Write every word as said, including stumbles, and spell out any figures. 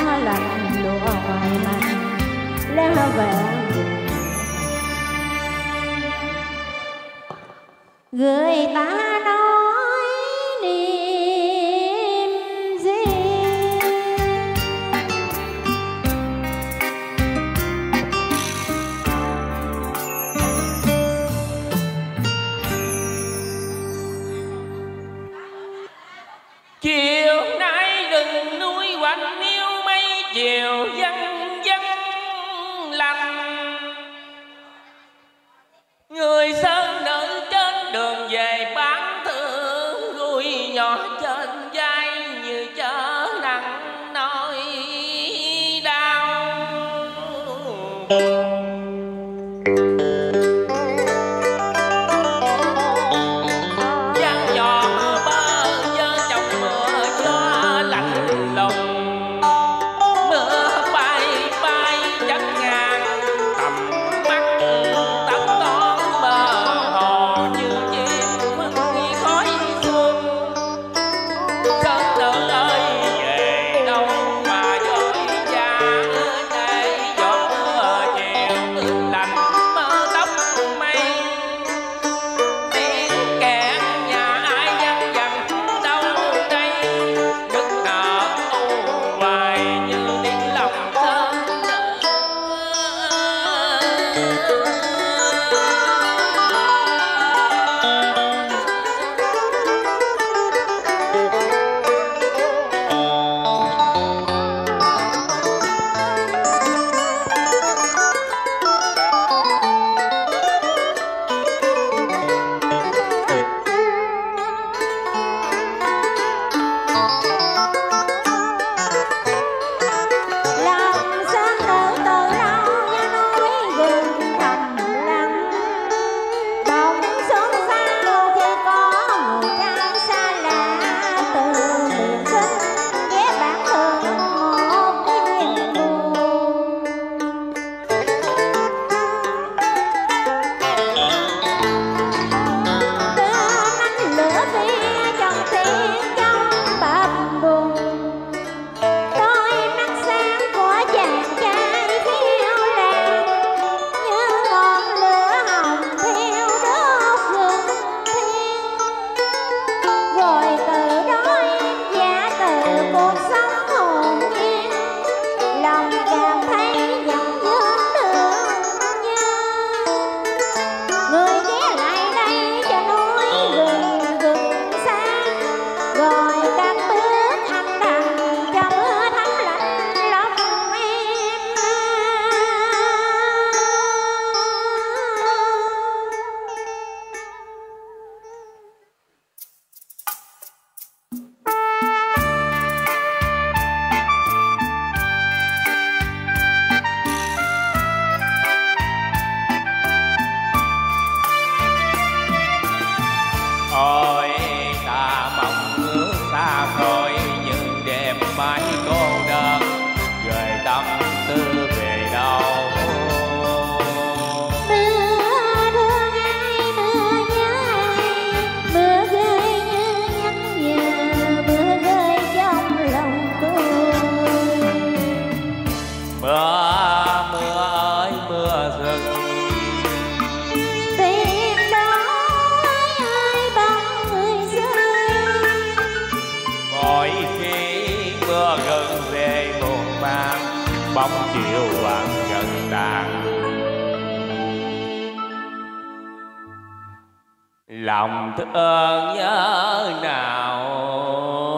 lạnh lụa ngoài mạnh lá vàng người ta nói niềm riêng chiều nay rừng núi quạnh níu mấy chiều vắng vắng lành người sơn nữ trên đường về bán thương gùi nhỏ trên vai như chở nặng nỗi đau ôi ta mong ước xa xôi nhưng đêm mãi cô đơn gửi tâm tư về đâu mưa thương ai mưa nhớ ai mưa rơi như nhắc nhở mưa rơi trong lòng tôi mưa mưa ơi mưa rừng gần về muộn màng bóng chiều vàng dần tàn lòng thương nhớ nào